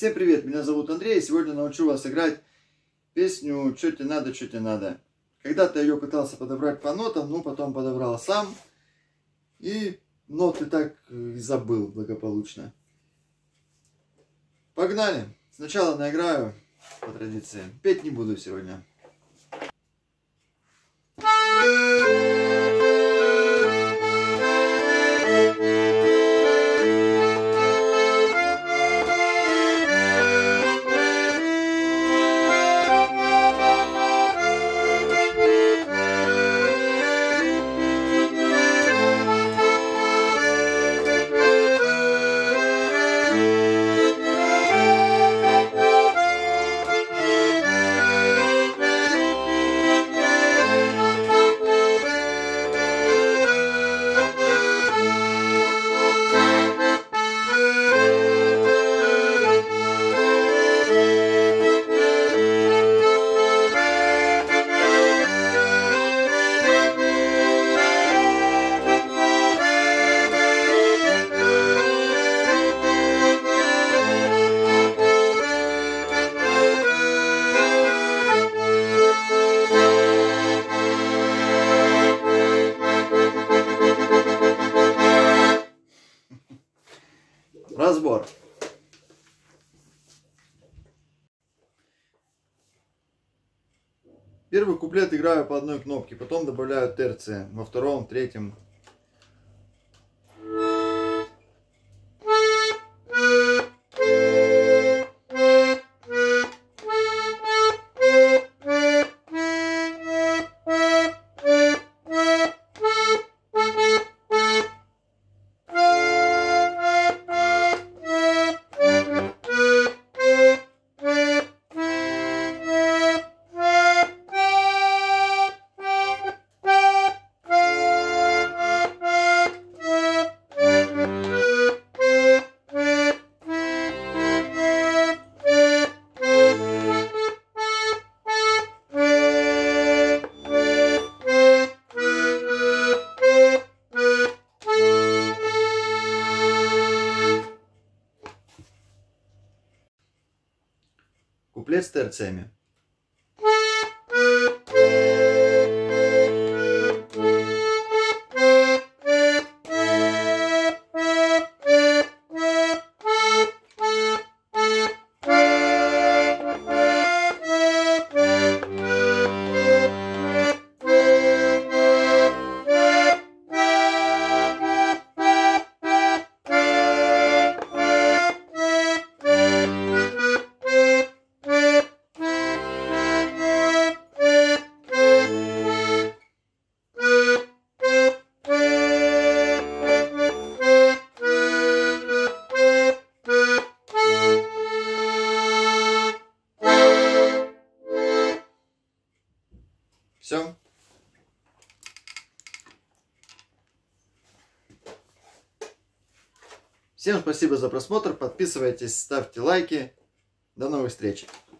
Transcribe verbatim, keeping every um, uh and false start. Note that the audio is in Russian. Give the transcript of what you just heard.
Всем привет, меня зовут Андрей, и сегодня научу вас играть песню «Чё тебе надо, чё тебе надо». Когда-то я ее пытался подобрать по нотам, но потом подобрал сам, и ноты так и забыл благополучно. Погнали! Сначала наиграю по традиции, петь не буду сегодня. Разбор. Первый куплет играю по одной кнопке, потом добавляю терции во втором, третьем. Куплет с терциями. Все. Всем спасибо за просмотр. Подписывайтесь, ставьте лайки. До новых встреч.